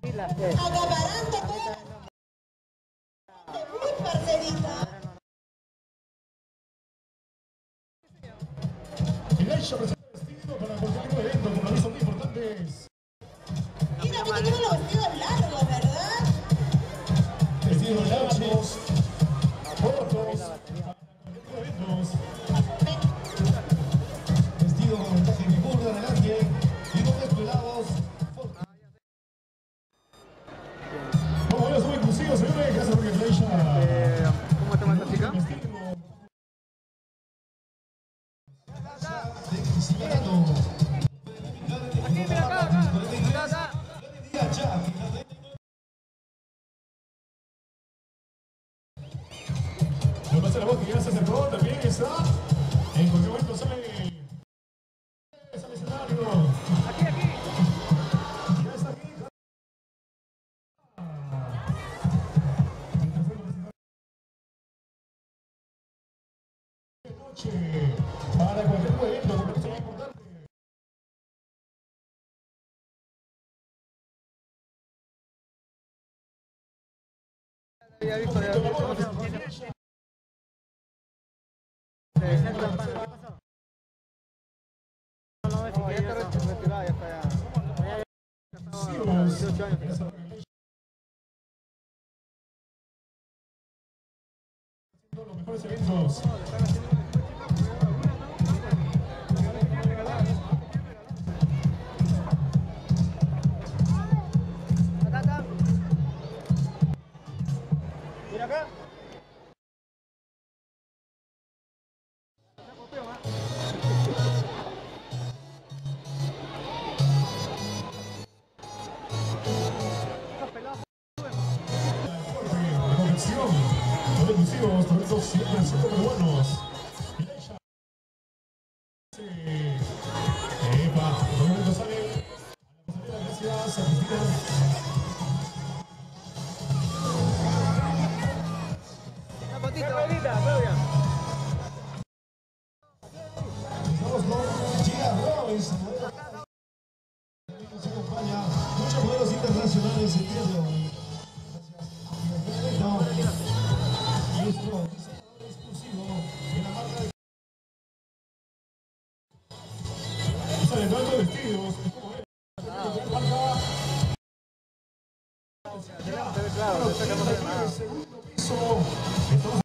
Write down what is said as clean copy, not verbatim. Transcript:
Acaparando toda muy parcerita. Ilaisha presenta vestido para cualquier tipo de evento, compromisos muy importantes. Mira, tú tienes los vestidos largos, ¿verdad? Vestidos largos, cortos, para cualquier tipo de eventos. Vestido con montaje de burda adelante y con desplegados. Vamos a ver, somos inclusivos, señores. Gracias por Ilaisha. ¿Cómo está esta chica? Aquí, mira acá, acá. No pasa la voz que ya se acercó, también está. En cualquier momento sale escenario. Aquí. Ya está aquí. Noche para cualquier tipo de evento, porque esto es muy importante. Ya visto, ya Los mejores eventos. Mira acá. Convención, los exclusivos, talentos 100% peruanos. Epa, por momento sale a la pasarela, gracias a Cristina. Una fotito. Claudia. Estamos con Gia Royce, nos acompaña muchos modelos internacionales el día de hoy. Gracias. Nuestro diseñador exclusivo de la marca de... Sale todo de vestidos, es como él. Claro, Segundo piso.